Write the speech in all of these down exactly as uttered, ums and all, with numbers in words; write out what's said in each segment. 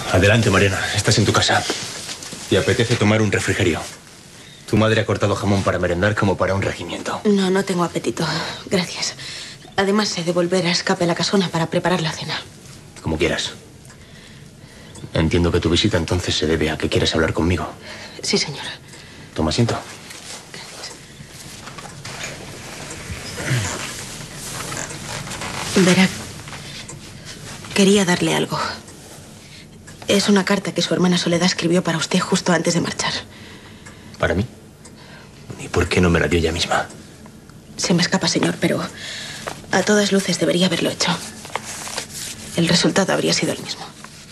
Adelante, Mariana. Estás en tu casa. ¿Te apetece tomar un refrigerio? Tu madre ha cortado jamón para merendar como para un regimiento. No, no tengo apetito. Gracias. Además, he de volver a escape a la casona para preparar la cena. Como quieras. Entiendo que tu visita entonces se debe a que quieres hablar conmigo. Sí, señora. Toma asiento. Gracias. Verá, quería darle algo. Es una carta que su hermana Soledad escribió para usted justo antes de marchar. ¿Para mí? ¿Y por qué no me la dio ella misma? Se me escapa, señor, pero a todas luces debería haberlo hecho. El resultado habría sido el mismo.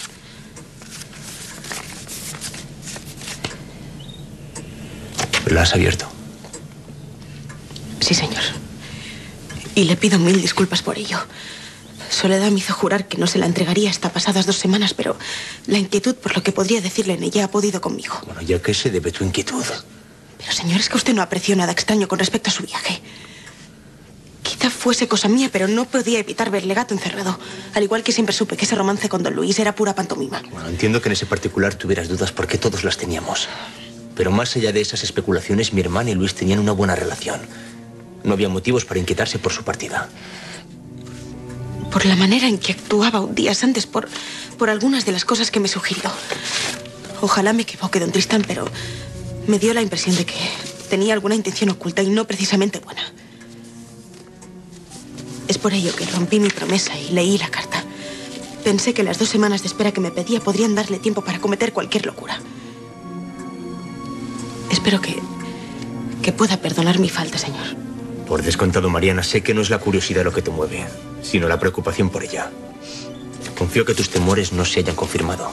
¿La has abierto? Sí, señor. Y le pido mil disculpas por ello. Soledad me hizo jurar que no se la entregaría hasta pasadas dos semanas, pero la inquietud por lo que podría decirle en ella ha podido conmigo. Bueno, ¿y a qué se debe tu inquietud? Pero, señor, es que usted no apreció nada extraño con respecto a su viaje. Quizá fuese cosa mía, pero no podía evitar verle gato encerrado. Al igual que siempre supe que ese romance con don Luis era pura pantomima. Bueno, entiendo que en ese particular tuvieras dudas porque todos las teníamos. Pero más allá de esas especulaciones, mi hermana y Luis tenían una buena relación. No había motivos para inquietarse por su partida. Por la manera en que actuaba días antes, por, por algunas de las cosas que me sugirió. Ojalá me equivoque, don Tristán, pero me dio la impresión de que tenía alguna intención oculta y no precisamente buena. Es por ello que rompí mi promesa y leí la carta. Pensé que las dos semanas de espera que me pedía podrían darle tiempo para cometer cualquier locura. Espero que, que pueda perdonar mi falta, señor. Por descontado, Mariana, sé que no es la curiosidad lo que te mueve, sino la preocupación por ella. Confío que tus temores no se hayan confirmado.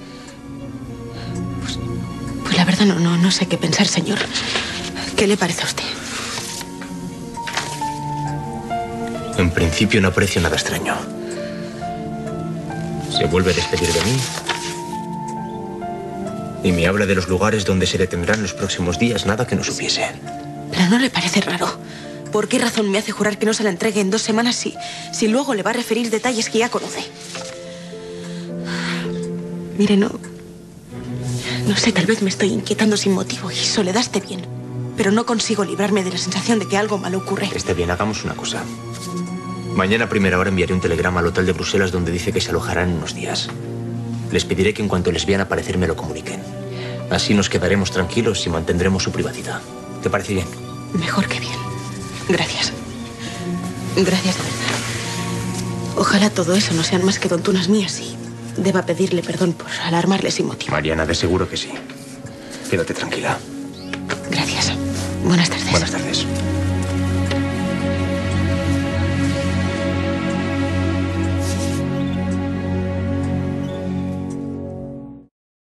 Pues, pues la verdad no, no, no sé qué pensar, señor. ¿Qué le parece a usted? En principio no aprecio nada extraño. Se vuelve a despedir de mí y me habla de los lugares donde se detendrán los próximos días, nada que no supiese. ¿Pero no le parece raro? ¿Por qué razón me hace jurar que no se la entregue en dos semanas si, si luego le va a referir detalles que ya conoce? Mire, no... No sé, tal vez me estoy inquietando sin motivo y Soledad esté bien. Pero no consigo librarme de la sensación de que algo malo ocurre. Esté bien, hagamos una cosa. Mañana a primera hora enviaré un telegrama al hotel de Bruselas donde dice que se alojarán en unos días. Les pediré que en cuanto les vean aparecer me lo comuniquen. Así nos quedaremos tranquilos y mantendremos su privacidad. ¿Te parece bien? Mejor que bien. Gracias. Gracias de verdad. Ojalá todo eso no sean más que tontunas mías y deba pedirle perdón por alarmarle sin motivo. Mariana, de seguro que sí. Quédate tranquila. Gracias. Buenas tardes. Buenas tardes.